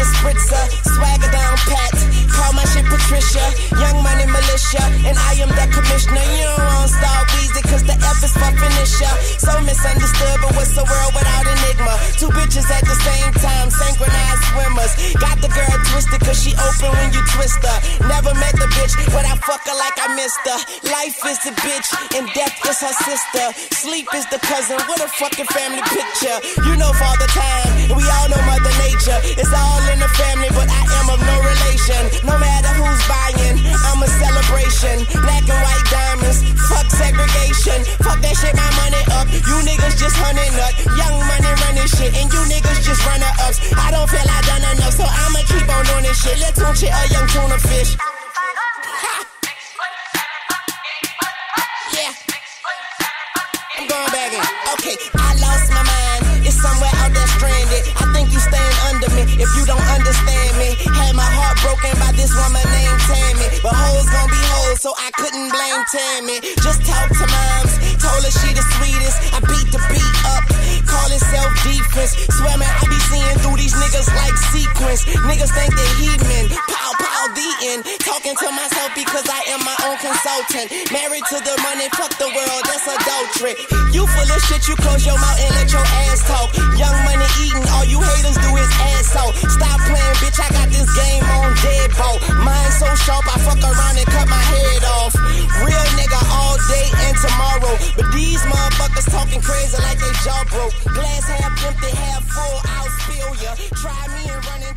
spritzer, swagger down pat. Call my shit Patricia, Young Money Militia, and I am the commissioner. You don't want Star Weezy, cause the F is for finisher. So misunderstood, but what's the world without enigma? Two bitches at the same time, synchronized swimmers. Got the girl twisted, cause she open when you twist her. Never met the bitch, but I fuck her like I missed her. Life is the bitch, and death is her sister. Sleep is the cousin, what a fucking family picture. You know Father Time, and we all know Mother Nature. It's all in the family, but I am of no relation. No matter who's buying, I'm a celebration. Black and white diamonds, fuck segregation. Fuck that shit, my money up. You niggas just hunting up. Young Money running shit, and you niggas just runner-ups. I don't feel I done enough, so I'ma keep on doing this shit. Let's tune shit a young tuna fish. Ha! Yeah. I'm going back in. Okay, I lost my mind. It's somewhere out there stranded. I think you staying under me if you don't understand me. Had my heart broken by this woman named Tammy, but hoes gon' be hoes, so I couldn't blame Tammy. Just talk to moms, told her she the sweetest. I beat the beat up, call it self-defense. Swear man, I be seeing through these niggas like sequence. Niggas think they heathen, pow pow the end. Talking to myself because I am my own consultant. Married to the money, fuck the world, that's adultery. You full of shit, you close your mouth and let your ass talk. Young Money eating, all you haters do is ass out. Stop playing, bitch, I got this game on deadbolt. Mine so sharp, I fuck around and cut my head off. Real nigga all day and tomorrow, but these motherfuckers talking crazy like they jaw broke. Glass half empty, half full, I'll spill ya. Try me and run into